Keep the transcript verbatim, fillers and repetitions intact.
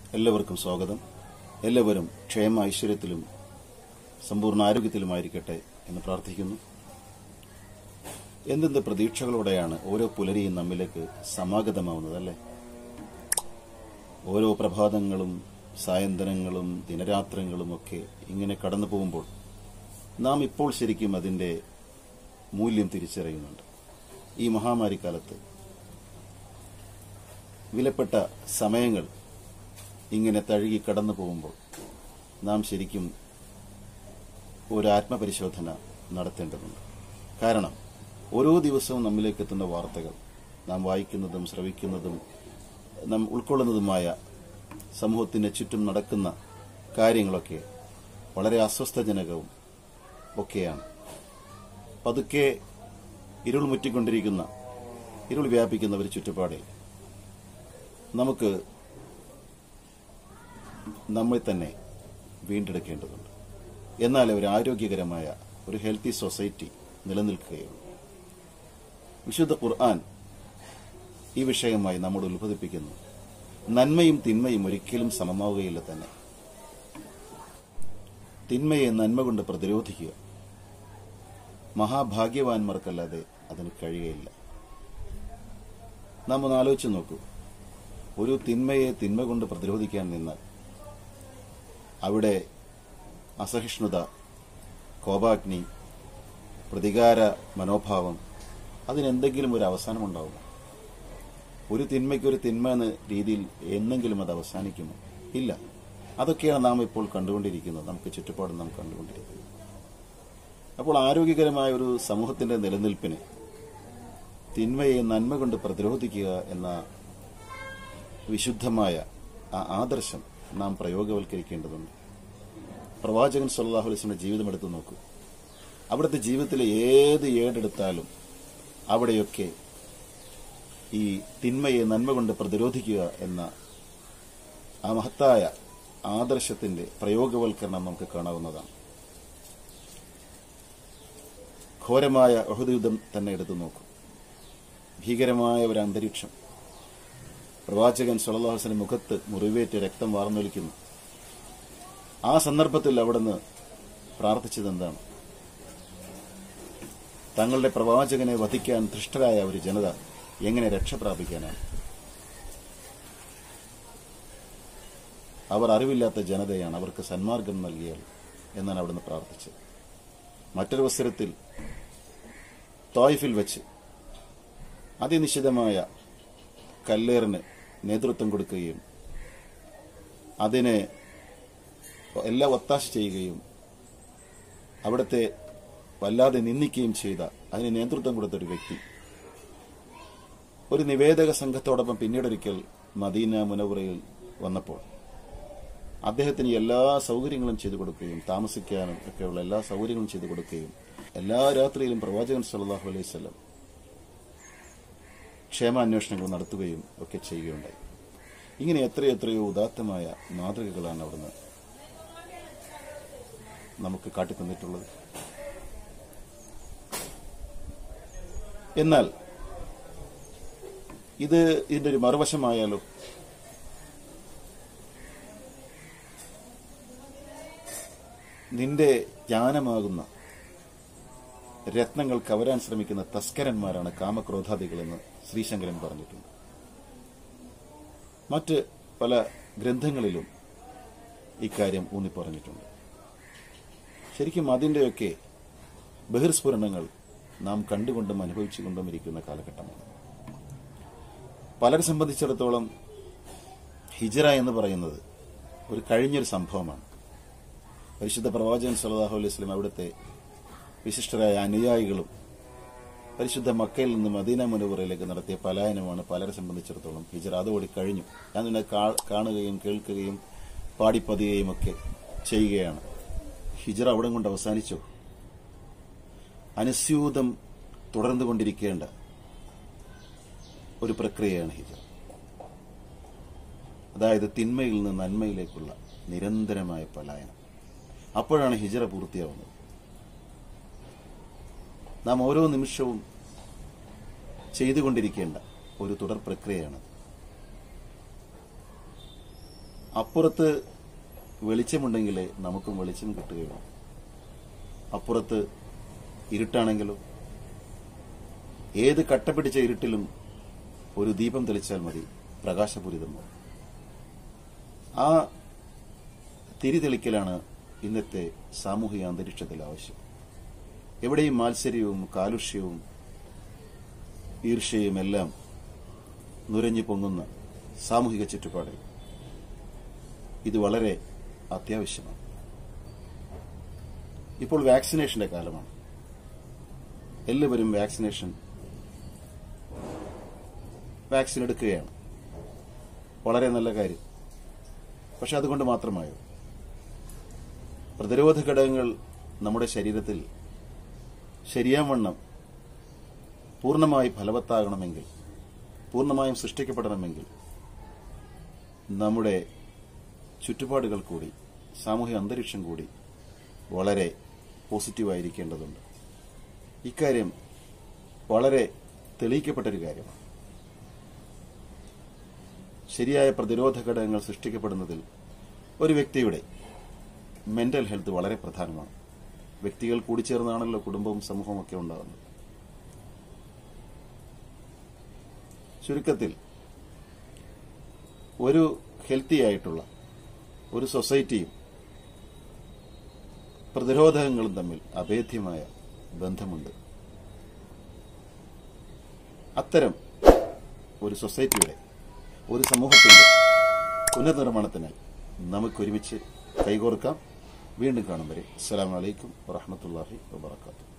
എല്ലാവർക്കും സ്വാഗതം. എല്ലാവരും ക്ഷേമ ഐശ്വര്യത്തിലും സമ്പൂർണ്ണ ആരോഗ്യത്തിലുമായിരിക്കട്ടെ എന്ന് പ്രാർത്ഥിക്കുന്നു. എന്തെന്ത് പ്രതീക്ഷകളോടെയാണ് ഓരോ പുലരിയും നമ്മിലേക്ക് സമാഗതമാവുന്നത് അല്ലേ? ഓരോ പ്രഭാതങ്ങളും സായന്തനങ്ങളും ദിനരാത്രങ്ങളും ഒക്കെ ഇങ്ങനെ കടന്നു പോകുമ്പോൾ നാം ഇപ്പോൾ ശരിക്കും അതിന്റെ മൂല്യം തിരിച്ചറിയുന്നുണ്ട്. ഈ മഹാമാരിക്കാലത്ത് വിലപ്പെട്ട സമയങ്ങൾ ഇങ്ങനെ തഴുകി കടന്നു പോകുമ്പോൾ നാം ശരിക്കും ഒരു ആത്മപരിശോധന നടത്തേണ്ടതുണ്ട്. കാരണം ഓരോ ദിവസവും നമ്മിലേക്ക് എത്തുന്ന വാർത്തകൾ, നാം വായിക്കുന്നതും ശ്രവിക്കുന്നതും നാം ഉൾക്കൊള്ളുന്നതുമായ സമൂഹത്തിന് ചുറ്റും നടക്കുന്ന കാര്യങ്ങളൊക്കെ വളരെ അസ്വസ്ഥജനകവും ഒക്കെയാണ്. പതുക്കെ ഇരുൾ മുറ്റിക്കൊണ്ടിരിക്കുന്ന, ഇരുൾ വ്യാപിക്കുന്ന ഒരു ചുറ്റുപാടിൽ നമുക്ക് നമ്മെ തന്നെ വീണ്ടെടുക്കേണ്ടതുണ്ട്. എന്നാൽ ഒരു ആരോഗ്യകരമായ ഒരു ഹെൽത്തി സൊസൈറ്റി നിലനിൽക്കുകയുള്ളൂ. വിശുദ്ധ ഖുർആൻ ഈ വിഷയമായി നമ്മോട് ഉത്ബോധിപ്പിക്കുന്നു. നന്മയും തിന്മയും ഒരിക്കലും സമമാവുകയില്ല തന്നെ. തിന്മയെ നന്മ കൊണ്ട് പ്രതിരോധിക്കുക മഹാഭാഗ്യവാന്മാർക്കല്ലാതെ അതിന് കഴിയുകയില്ല. നാം ഒന്ന് ആലോചിച്ച് നോക്കൂ. ഒരു തിന്മയെ തിന്മ കൊണ്ട് പ്രതിരോധിക്കാൻ നിന്നാൽ അവിടെ അസഹിഷ്ണുത, കോപാഗ്നി, പ്രതികാര മനോഭാവം, അതിനെന്തെങ്കിലും ഒരു അവസാനമുണ്ടാവുമോ? ഒരു തിന്മയ്ക്കൊരു തിന്മ എന്ന രീതിയിൽ എന്നെങ്കിലും അത് അവസാനിക്കുമോ? ഇല്ല. അതൊക്കെയാണ് നാം ഇപ്പോൾ കണ്ടുകൊണ്ടിരിക്കുന്നത്, നമുക്ക് ചുറ്റുപാട് നാം കണ്ടുകൊണ്ടിരിക്കുന്നത്. അപ്പോൾ ആരോഗ്യകരമായ ഒരു സമൂഹത്തിന്റെ നിലനിൽപ്പിന് തിന്മയെ നന്മ കൊണ്ട് പ്രതിരോധിക്കുക എന്ന വിശുദ്ധമായ ആ ആദർശം നാം പ്രയോഗവൽക്കരിക്കേണ്ടതുണ്ട്. പ്രവാചകൻ സല്ലല്ലാഹു അലൈഹി വസല്ലം ജീവിതം എടുത്തു നോക്കൂ. അവിടുത്തെ ജീവിതത്തിലെ ഏത് ഏടെടുത്താലും അവിടെയൊക്കെ ഈ തിന്മയെ നന്മ കൊണ്ട് പ്രതിരോധിക്കുക എന്ന ആ മഹത്തായ ആദർശത്തിന്റെ പ്രയോഗവൽക്കരണം നമുക്ക് കാണാവുന്നതാണ്. ഘോരമായ ഉഹദ് യുദ്ധം തന്നെ എടുത്തു നോക്കൂ. ഭീകരമായ ഒരു അന്തരീക്ഷം. പ്രവാചകൻ സല്ലല്ലാഹു അലൈഹി വസല്ലം മുഖത്ത് മുറിവേറ്റ് രക്തം വാർന്നൊലിക്കുന്നു. ആ സന്ദർഭത്തിൽ അവിടുന്ന് പ്രാർത്ഥിച്ചത് എന്താണ്? തങ്ങളുടെ പ്രവാചകനെ വധിക്കാൻ ധൃഷ്ടരായ ഒരു ജനത എങ്ങനെ രക്ഷപ്രാപിക്കാനാണ്? അവർ അറിവില്ലാത്ത ജനതയാണ്, അവർക്ക് സന്മാർഗം നൽകിയാൽ എന്നാണ് അവിടുന്ന് പ്രാർത്ഥിച്ചത്. മറ്റൊരു അവസരത്തിൽ ത്വായിഫിൽ വെച്ച് അതിനിശ്ചിതമായ കല്ലേറിന് നേതൃത്വം കൊടുക്കുകയും അതിനെ എല്ലാ ഒത്താശ ചെയ്യുകയും അവിടുത്തെ വല്ലാതെ നിന്ദിക്കുകയും ചെയ്ത, അതിന് നേതൃത്വം കൊടുത്തൊരു വ്യക്തി ഒരു നിവേദക സംഘത്തോടൊപ്പം പിന്നീടൊരിക്കൽ മദീന മുനവറയിൽ വന്നപ്പോൾ അദ്ദേഹത്തിന് എല്ലാ സൗകര്യങ്ങളും ചെയ്തു കൊടുക്കുകയും താമസിക്കാനും ഒക്കെയുള്ള എല്ലാ സൗകര്യങ്ങളും ചെയ്തു കൊടുക്കുകയും എല്ലാ രാത്രിയിലും പ്രവാചകൻ സല്ലല്ലാഹു അലൈഹി വസല്ലം ക്ഷേമാന്വേഷണങ്ങൾ നടത്തുകയും ഒക്കെ ചെയ്യുകയുണ്ടായി. ഇങ്ങനെ എത്രയെത്രയോ ഉദാത്തമായ മാതൃകകളാണ് അവിടുന്ന് നമുക്ക് കാട്ടിത്തന്നിട്ടുള്ളത്. എന്നാൽ ഇത് ഇതിന്റെ ഒരു മറുവശമായാലോ? നിന്റെ ജ്ഞാനമാകുന്ന രത്നങ്ങൾ കവരാൻ ശ്രമിക്കുന്ന തസ്കരന്മാരാണ് കാമക്രോധാദികളെന്ന് ശ്രീശങ്കരൻ പറഞ്ഞിട്ടുണ്ട്. മറ്റ് പല ഗ്രന്ഥങ്ങളിലും ഇക്കാര്യം ഊന്നിപ്പറഞ്ഞിട്ടുണ്ട്. ശരിക്കും അതിന്റെയൊക്കെ ബഹിർസ്ഫുരണങ്ങൾ നാം കണ്ടുകൊണ്ടും അനുഭവിച്ചുകൊണ്ടും ഇരിക്കുന്ന കാലഘട്ടമാണ്. പലരെ സംബന്ധിച്ചിടത്തോളം ഹിജ്റ എന്ന് പറയുന്നത് ഒരു കഴിഞ്ഞൊരു സംഭവമാണ്. പരിശുദ്ധ പ്രവാചകൻ സല്ലല്ലാഹു അലൈഹി വസല്ലം അവിടുത്തെ വിശിഷ്ടരായ അനുയായികളും പരിശുദ്ധ മക്കയിൽ നിന്ന് മദീന മുനവറയിലേക്ക് നടത്തിയ പലായനമാണ് പലരെ സംബന്ധിച്ചിടത്തോളം ഹിജ്റ. അതോടെ കഴിഞ്ഞു. ഞാൻ നിന്നെ കാണുകയും കേൾക്കുകയും പാടിപ്പതിയുകയും ഒക്കെ ചെയ്യുകയാണ്. ഹിജ്റ അവിടെ കൊണ്ട് അവസാനിച്ചു. അനുസ്യൂതം തുടർന്നുകൊണ്ടിരിക്കേണ്ട ഒരു പ്രക്രിയയാണ് ഹിജ്റ. അതായത് തിന്മയിൽ നിന്ന് നന്മയിലേക്കുള്ള നിരന്തരമായ പലായനം. അപ്പോഴാണ് ഹിജ്റ പൂർത്തിയാവുന്നത്. നാം ഓരോ നിമിഷവും ചെയ്തുകൊണ്ടിരിക്കേണ്ട ഒരു തുടർ പ്രക്രിയയാണ്. അപ്പുറത്ത് വെളിച്ചമുണ്ടെങ്കിലേ നമുക്കും വെളിച്ചം കിട്ടുകയുള്ളൂ. അപ്പുറത്ത് ഇരുട്ടാണെങ്കിലോ ഏത് കട്ടപിടിച്ച ഇരുട്ടിലും ഒരു ദീപം തെളിച്ചാൽ മതി, പ്രകാശപൂരിതമാവും. ആ തിരി തെളിക്കലാണ് ഇന്നത്തെ സാമൂഹിക അന്തരീക്ഷത്തിൽ ആവശ്യം. എവിടെയും മാത്സര്യവും കാലുഷ്യവും ഈർഷ്യയും എല്ലാം നുരഞ്ഞു പൊങ്ങുന്ന സാമൂഹിക ചുറ്റുപാടിൽ ഇത് വളരെ അത്യാവശ്യമാണ്. ഇപ്പോൾ വാക്സിനേഷന്റെ കാലമാണ്. എല്ലാവരും വാക്സിനേഷൻ വാക്സിൻ എടുക്കുകയാണ്. വളരെ നല്ല കാര്യം. പക്ഷെ അതുകൊണ്ട് മാത്രമായോ? പ്രതിരോധ ഘടകങ്ങൾ നമ്മുടെ ശരീരത്തിൽ ശരിയാവണ്ണം പൂർണ്ണമായി ഫലവത്താകണമെങ്കിൽ, പൂർണ്ണമായും സൃഷ്ടിക്കപ്പെടണമെങ്കിൽ നമ്മുടെ ചുറ്റുപാടുകൾ കൂടി, സാമൂഹിക അന്തരീക്ഷം കൂടി വളരെ പോസിറ്റീവായിരിക്കേണ്ടതുണ്ട്. ഇക്കാര്യം വളരെ തെളിയിക്കപ്പെട്ടൊരു കാര്യമാണ്. ശരിയായ പ്രതിരോധ ഘടകങ്ങൾ സൃഷ്ടിക്കപ്പെടുന്നതിൽ ഒരു വ്യക്തിയുടെ മെന്റൽ ഹെൽത്ത് വളരെ പ്രധാനമാണ്. വ്യക്തികൾ കൂടിച്ചേർന്നാണല്ലോ കുടുംബവും സമൂഹവും ഒക്കെ ഉണ്ടാകുന്നത്. ചുരുക്കത്തിൽ ഒരു ഹെൽത്തി ആയിട്ടുള്ള ഒരു സൊസൈറ്റിയും പ്രതിരോധങ്ങളും തമ്മിൽ അഭേദ്യമായ ബന്ധമുണ്ട്. അത്തരം ഒരു സൊസൈറ്റിയുടെ, ഒരു സമൂഹത്തിന്റെ പുനർനിർമ്മാണത്തിനായി നമുക്കൊരുമിച്ച് കൈകോർക്കാം. വീണ്ടും കാണും വരെ അസ്സലാമു അലൈക്കും വറഹ്മത്തുള്ളാഹി വബറകാതുഹു.